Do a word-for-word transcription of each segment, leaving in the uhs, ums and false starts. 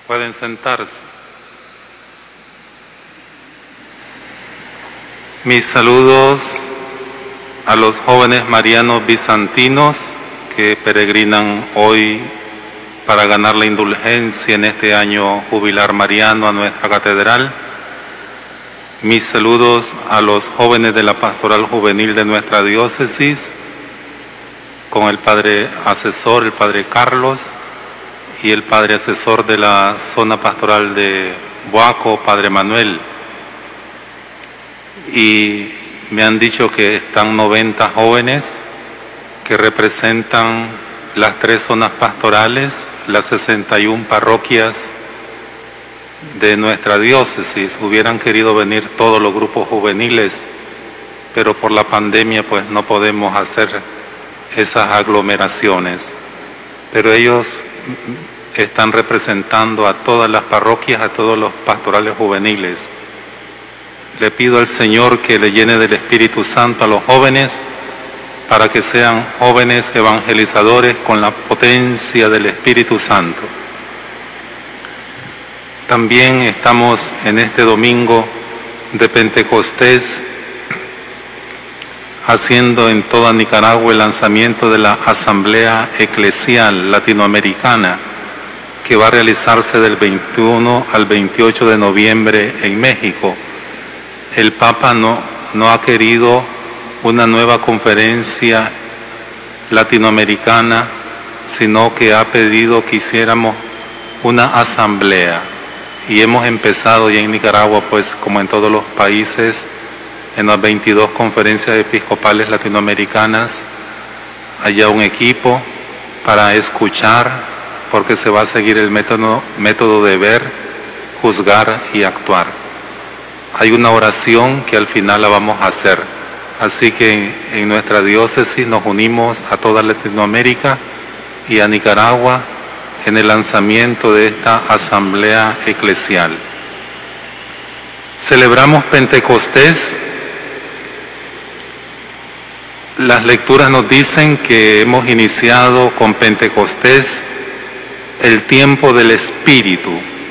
Pueden sentarse. Mis saludos a los jóvenes marianos bizantinos que peregrinan hoy para ganar la indulgencia en este año jubilar mariano a nuestra catedral. Mis saludos a los jóvenes de la pastoral juvenil de nuestra diócesis, con el padre asesor, el padre Carlos, y el padre asesor de la zona pastoral de Boaco, padre Manuel. Y me han dicho que están noventa jóvenes que representan las tres zonas pastorales, las sesenta y una parroquias de nuestra diócesis. Hubieran querido venir todos los grupos juveniles, pero por la pandemia pues no podemos hacer esas aglomeraciones. Pero ellos están representando a todas las parroquias, a todos los pastorales juveniles. Le pido al Señor que le llene del Espíritu Santo a los jóvenes para que sean jóvenes evangelizadores con la potencia del Espíritu Santo. También estamos en este domingo de Pentecostés haciendo en toda Nicaragua el lanzamiento de la Asamblea Eclesial Latinoamericana, que va a realizarse del veintiuno al veintiocho de noviembre en México. El Papa no, no ha querido una nueva conferencia latinoamericana, sino que ha pedido que hiciéramos una asamblea. Y hemos empezado ya en Nicaragua, pues como en todos los países, en las veintidós conferencias episcopales latinoamericanas, haya un equipo para escuchar, porque se va a seguir el método, método de ver, juzgar y actuar. Hay una oración que al final la vamos a hacer. Así que en nuestra diócesis nos unimos a toda Latinoamérica y a Nicaragua en el lanzamiento de esta asamblea eclesial. Celebramos Pentecostés. Las lecturas nos dicen que hemos iniciado con Pentecostés el tiempo del Espíritu.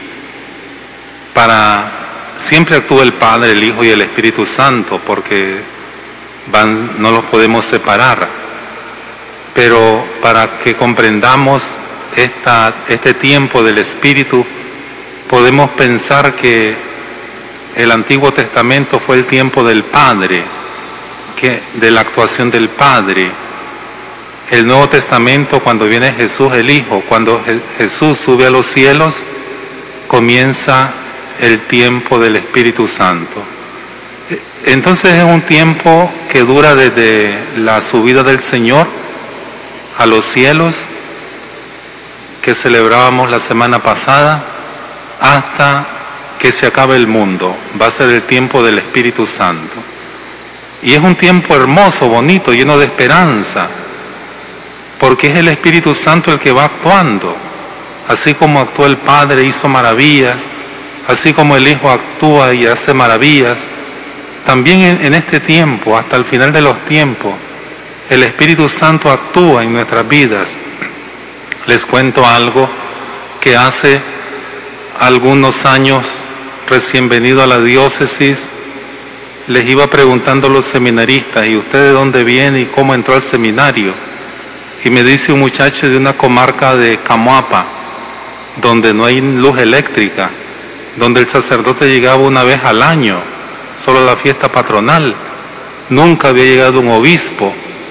Para siempre actúa el Padre, el Hijo y el Espíritu Santo, porque van, no los podemos separar. Pero para que comprendamos esta, este tiempo del Espíritu, podemos pensar que el Antiguo Testamento fue el tiempo del Padre, que, de la actuación del Padre. El Nuevo Testamento, cuando viene Jesús el Hijo, cuando Jesús sube a los cielos, comienza el tiempo del Espíritu Santo. Entonces es un tiempo que dura desde la subida del Señor a los cielos, que celebrábamos la semana pasada, hasta que se acabe el mundo. Va a ser el tiempo del Espíritu Santo. Y es un tiempo hermoso, bonito, lleno de esperanza, porque es el Espíritu Santo el que va actuando. Así como actuó el Padre, hizo maravillas, así como el Hijo actúa y hace maravillas, también en, en este tiempo, hasta el final de los tiempos, el Espíritu Santo actúa en nuestras vidas. Les cuento algo que hace algunos años, recién venido a la diócesis, les iba preguntando a los seminaristas, ¿y usted de dónde viene y cómo entró al seminario? Y me dice un muchacho de una comarca de Camoapa, donde no hay luz eléctrica, donde el sacerdote llegaba una vez al año, solo a la fiesta patronal. Nunca había llegado un obispo.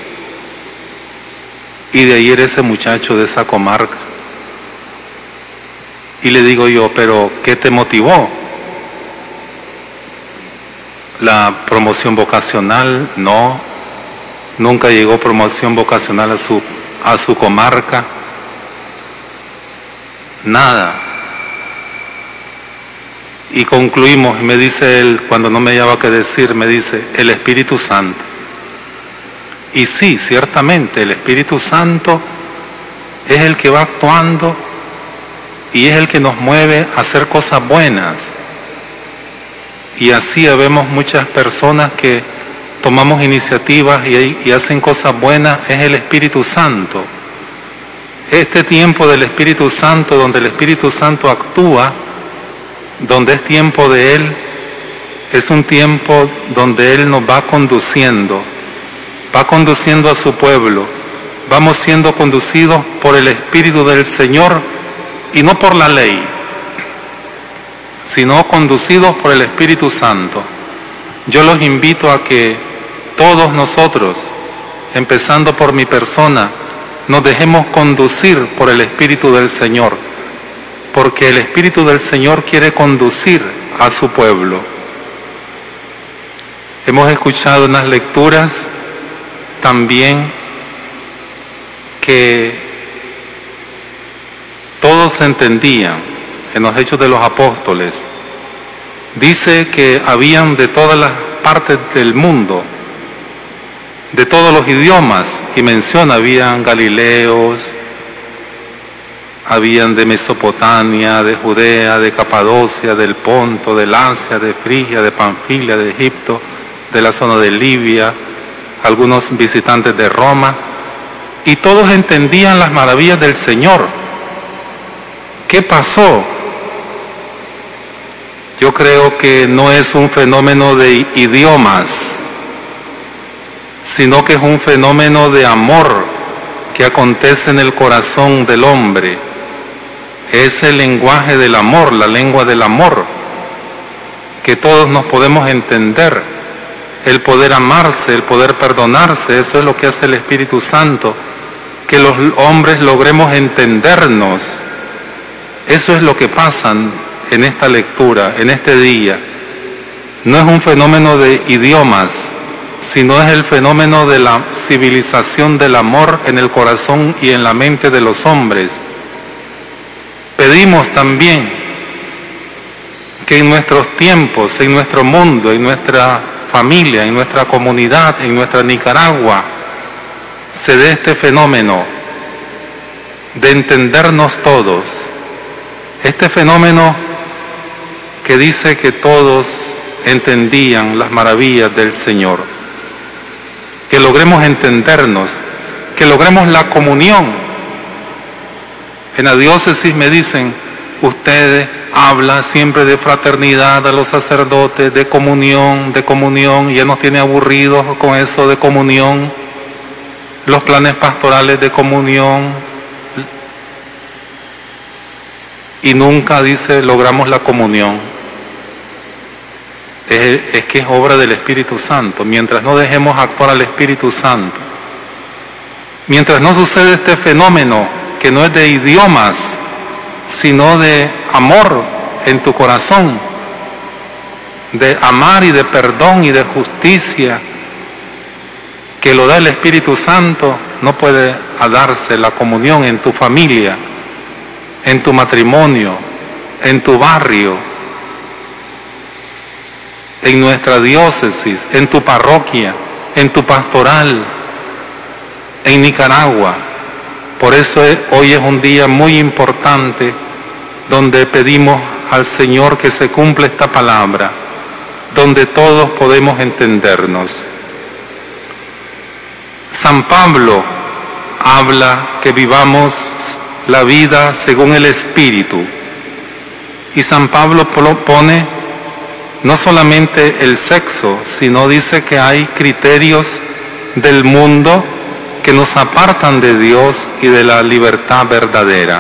Y de ahí era ese muchacho de esa comarca. Y le digo yo, ¿pero qué te motivó? La promoción vocacional, no. Nunca llegó promoción vocacional a su, a su comarca. Nada. Y concluimos, y me dice él, cuando no me hallaba qué decir, me dice, el Espíritu Santo. Y sí, ciertamente, el Espíritu Santo es el que va actuando y es el que nos mueve a hacer cosas buenas. Y así vemos muchas personas que tomamos iniciativas y, y hacen cosas buenas, es el Espíritu Santo. Este tiempo del Espíritu Santo, donde el Espíritu Santo actúa, donde es tiempo de Él, es un tiempo donde Él nos va conduciendo, va conduciendo a su pueblo. Vamos siendo conducidos por el Espíritu del Señor y no por la ley, sino conducidos por el Espíritu Santo. Yo los invito a que todos nosotros, empezando por mi persona, nos dejemos conducir por el Espíritu del Señor, porque el Espíritu del Señor quiere conducir a su pueblo. Hemos escuchado en las lecturas también que todos se entendían en los Hechos de los Apóstoles. Dice que habían de todas las partes del mundo, de todos los idiomas, y menciona, habían galileos, habían de Mesopotamia, de Judea, de Capadocia, del Ponto, del Asia, de Frigia, de Panfilia, de Egipto, de la zona de Libia, algunos visitantes de Roma, y todos entendían las maravillas del Señor. ¿Qué pasó? Yo creo que no es un fenómeno de idiomas, sino que es un fenómeno de amor que acontece en el corazón del hombre. Es el lenguaje del amor, la lengua del amor, que todos nos podemos entender. El poder amarse, el poder perdonarse, eso es lo que hace el Espíritu Santo, que los hombres logremos entendernos. Eso es lo que pasa en esta lectura, en este día. No es un fenómeno de idiomas, sino es el fenómeno de la civilización del amor en el corazón y en la mente de los hombres. Pedimos también que en nuestros tiempos, en nuestro mundo, en nuestra familia, en nuestra comunidad, en nuestra Nicaragua, se dé este fenómeno de entendernos todos. Este fenómeno que dice que todos entendían las maravillas del Señor. Que logremos entendernos, que logremos la comunión. En la diócesis me dicen, ustedes hablan siempre de fraternidad a los sacerdotes, de comunión, de comunión, y ya nos tiene aburridos con eso de comunión, los planes pastorales de comunión, y nunca dice logramos la comunión. Es, es que es obra del Espíritu Santo. Mientras no dejemos actuar al Espíritu Santo, mientras no sucede este fenómeno que no es de idiomas, sino de amor en tu corazón, de amar y de perdón y de justicia, que lo da el Espíritu Santo, no puede darse la comunión en tu familia, en tu matrimonio, en tu barrio, en nuestra diócesis, en tu parroquia, en tu pastoral, en Nicaragua. Por eso es, hoy es un día muy importante donde pedimos al Señor que se cumpla esta palabra, donde todos podemos entendernos. San Pablo habla que vivamos la vida según el Espíritu, y San Pablo pone no solamente el sexo, sino dice que hay criterios del mundo que nos apartan de Dios y de la libertad verdadera.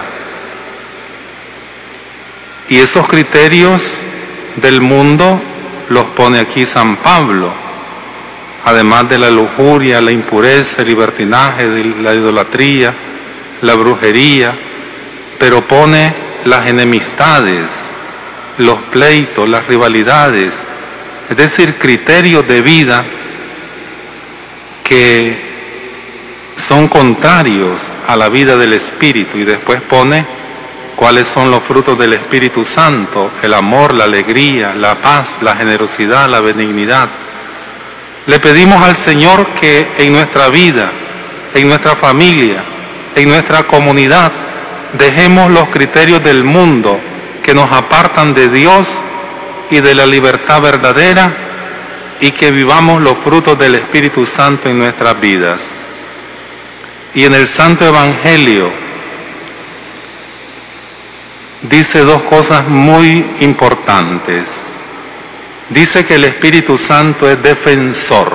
Y esos criterios del mundo los pone aquí San Pablo, además de la lujuria, la impureza, el libertinaje, la idolatría, la brujería, pero pone las enemistades, los pleitos, las rivalidades, es decir, criterios de vida que son contrarios a la vida del Espíritu, y después pone cuáles son los frutos del Espíritu Santo: el amor, la alegría, la paz, la generosidad, la benignidad. Le pedimos al Señor que en nuestra vida, en nuestra familia, en nuestra comunidad, dejemos los criterios del mundo que nos apartan de Dios y de la libertad verdadera, y que vivamos los frutos del Espíritu Santo en nuestras vidas. Y en el Santo Evangelio dice dos cosas muy importantes. Dice que el Espíritu Santo es defensor,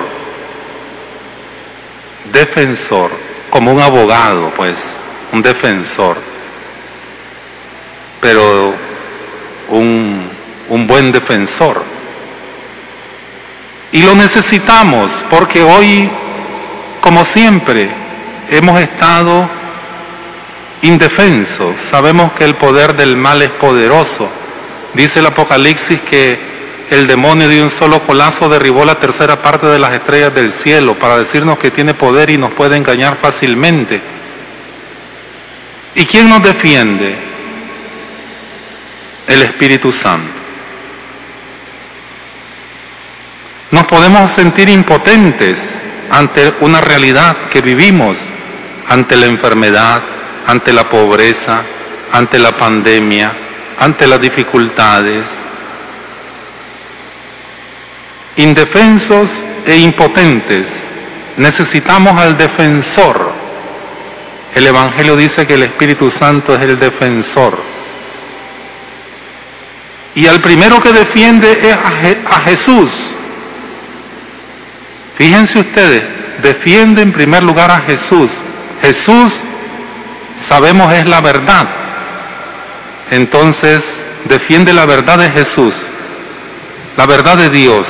defensor, como un abogado, pues, un defensor, pero un, un buen defensor. Y lo necesitamos porque hoy, como siempre, hemos estado indefensos. Sabemos que el poder del mal es poderoso. Dice el Apocalipsis que el demonio de un solo colazo derribó la tercera parte de las estrellas del cielo para decirnos que tiene poder y nos puede engañar fácilmente. ¿Y quién nos defiende? El Espíritu Santo. Nos podemos sentir impotentes ante una realidad que vivimos, ante la enfermedad, ante la pobreza, ante la pandemia, ante las dificultades. Indefensos e impotentes, necesitamos al defensor. El Evangelio dice que el Espíritu Santo es el defensor. Y al primero que defiende es a, Je- a Jesús. Fíjense ustedes, defiende en primer lugar a Jesús. Jesús, sabemos, es la verdad. Entonces, defiende la verdad de Jesús, la verdad de Dios.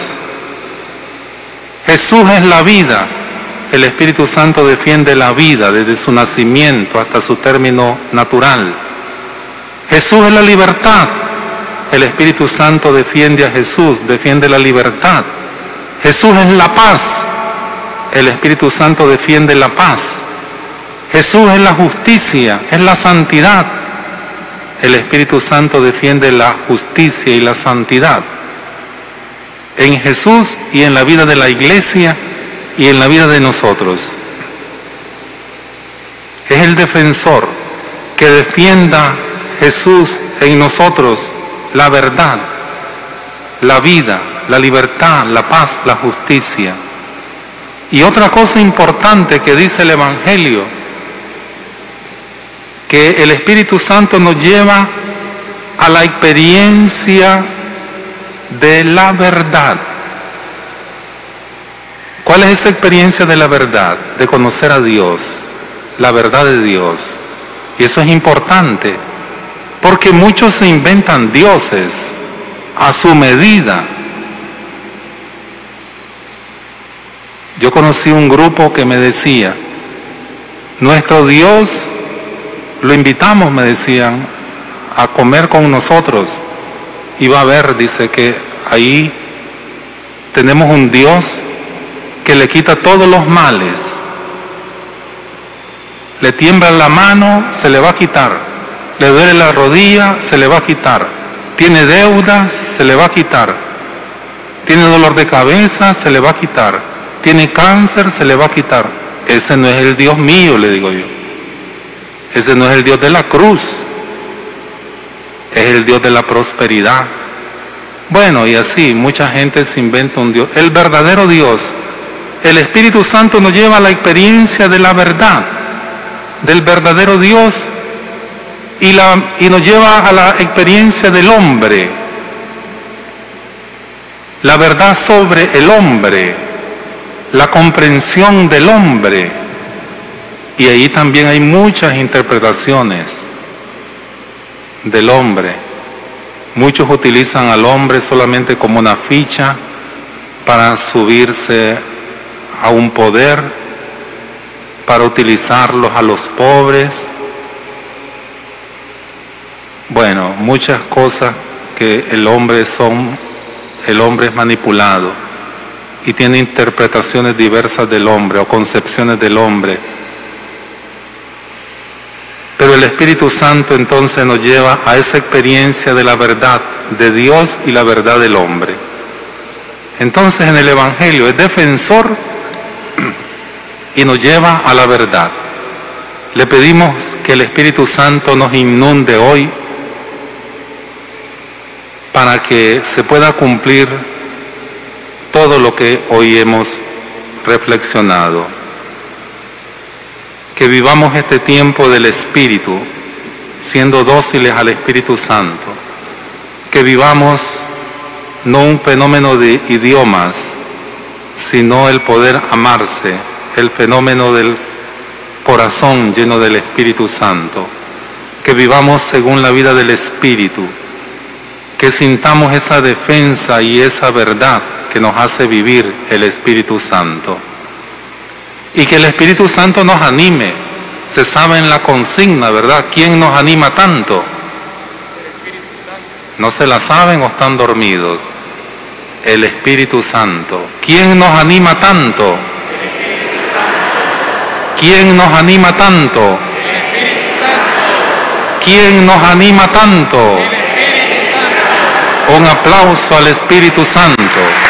Jesús es la vida. El Espíritu Santo defiende la vida desde su nacimiento hasta su término natural. Jesús es la libertad. El Espíritu Santo defiende a Jesús, defiende la libertad. Jesús es la paz. El Espíritu Santo defiende la paz. Jesús es la justicia, es la santidad. El Espíritu Santo defiende la justicia y la santidad. En Jesús y en la vida de la iglesia y en la vida de nosotros. Es el defensor que defienda Jesús en nosotros la verdad, la vida, la libertad, la paz, la justicia. Y otra cosa importante que dice el Evangelio, que el Espíritu Santo nos lleva a la experiencia de la verdad. ¿Cuál es esa experiencia de la verdad? De conocer a Dios, la verdad de Dios. Y eso es importante, porque muchos se inventan dioses a su medida. Yo conocí un grupo que me decía, nuestro Dios lo invitamos, me decían, a comer con nosotros. Y va a ver, dice, que ahí tenemos un Dios que le quita todos los males. Le tiembla la mano, se le va a quitar. Le duele la rodilla, se le va a quitar. Tiene deudas, se le va a quitar. Tiene dolor de cabeza, se le va a quitar. Tiene cáncer, se le va a quitar. Ese no es el Dios mío, le digo yo. Ese no es el Dios de la cruz. Es el Dios de la prosperidad. Bueno, y así, mucha gente se inventa un Dios. El verdadero Dios, el Espíritu Santo nos lleva a la experiencia de la verdad, del verdadero Dios, y, la, y nos lleva a la experiencia del hombre, la verdad sobre el hombre, la comprensión del hombre. Y ahí también hay muchas interpretaciones del hombre. Muchos utilizan al hombre solamente como una ficha para subirse a un poder, para utilizarlos a los pobres. Bueno, muchas cosas que el hombre son, el hombre es manipulado y tiene interpretaciones diversas del hombre o concepciones del hombre. Pero el Espíritu Santo entonces nos lleva a esa experiencia de la verdad de Dios y la verdad del hombre. Entonces en el Evangelio es defensor y nos lleva a la verdad. Le pedimos que el Espíritu Santo nos inunde hoy para que se pueda cumplir todo lo que hoy hemos reflexionado. Que vivamos este tiempo del Espíritu, siendo dóciles al Espíritu Santo, que vivamos no un fenómeno de idiomas, sino el poder amarse, el fenómeno del corazón lleno del Espíritu Santo, que vivamos según la vida del Espíritu, que sintamos esa defensa y esa verdad que nos hace vivir el Espíritu Santo. Y que el Espíritu Santo nos anime. Se sabe en la consigna, ¿verdad? ¿Quién nos anima tanto? ¿No se la saben o están dormidos? El Espíritu Santo. ¿Quién nos anima tanto? ¿Quién nos anima tanto? ¿Quién nos anima tanto? Un aplauso al Espíritu Santo.